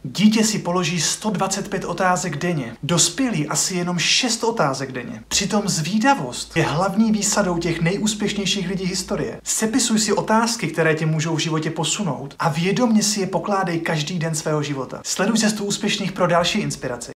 Dítě si položí 125 otázek denně, dospělí asi jenom 6 otázek denně. Přitom zvídavost je hlavní výsadou těch nejúspěšnějších lidí historie. Sepisuj si otázky, které tě můžou v životě posunout a vědomě si je pokládej každý den svého života. Sleduj cestu úspěšných pro další inspiraci.